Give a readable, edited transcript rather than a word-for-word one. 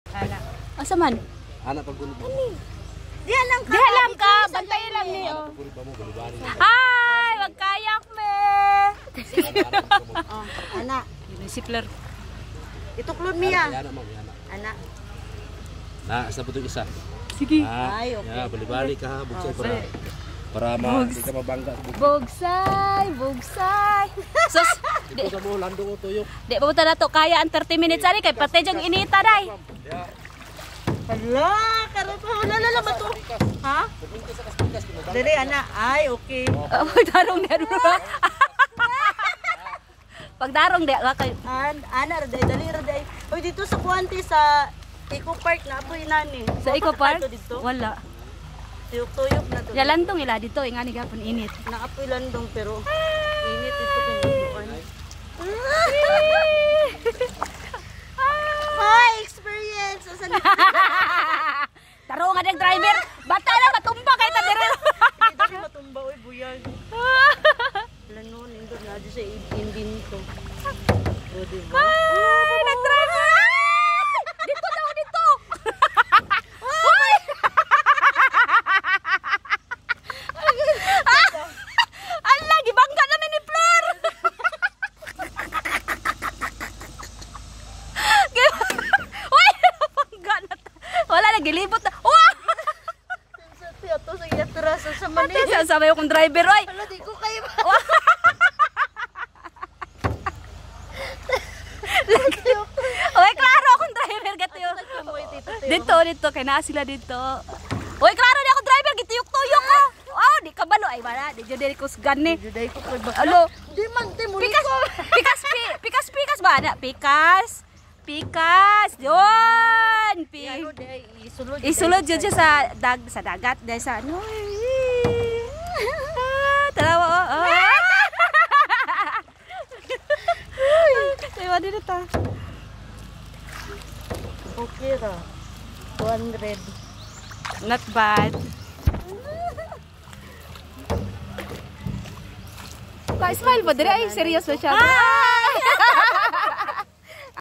Anak. Asa man? Anak paggulo mo. Diha lang ka, bantayan lang niyo. Hi, wag kayak me. Oh, anak. Yun si Fleur. Ituklon miya. Anak. Nah, sa putong isa. Sige. Ay, okay. Ya, balik-balik ka, bugsay para hindi ka mabangga. Bugsay. Sus, di ka mo landong tuyok. Di pa na to kaya ang 30 minutes ani kay patay jang inita day. Hala, karot mo lala ba to? Ha? Dali anak. Ay, okay. Pagdarong dia dulu. Pagdarong dia kay Ana raday dali raday. Oy dito sa Kuante sa Eco Park na apoy nani. sa Eco Park. Dito. Wala. Tuyok-tuyok na to. Ya lantong ila dito ingani gapon init. Naapoy landong pero init ito kung buwan. Hi, experience. Taro nga ding driver. Bata na matumba kay ta dire. Dito si matumba oy buyag. Lanon indo na di sa engine ko. O di ba? Ay, nag-driver. Dito daw dito. Allah, gibangga namin ni Flor. Uy, bangga na ta. Wala na gilibot na. Wah! Sa to sa yatras sa mani. Pati sabi ko kung driver oy. Hala di ko kayo. Uy, klaro akong driver gatiyo. Dito kay naa sila dito. Uy, klaro di ako driver gituyok-tuyok ka. Oh, di ka balo ay wala, di jud ko gani. Juday ko kay ba. Alo, Di man te mo pikas ba na? Pikas. Yon. ano day isulod. Isulod jud siya sa dagat dahil sa ano. Tarawa oh. Tayo dito ta. Okay ra. 200. Not bad. Pa-smile po, dire ay serious ba siya?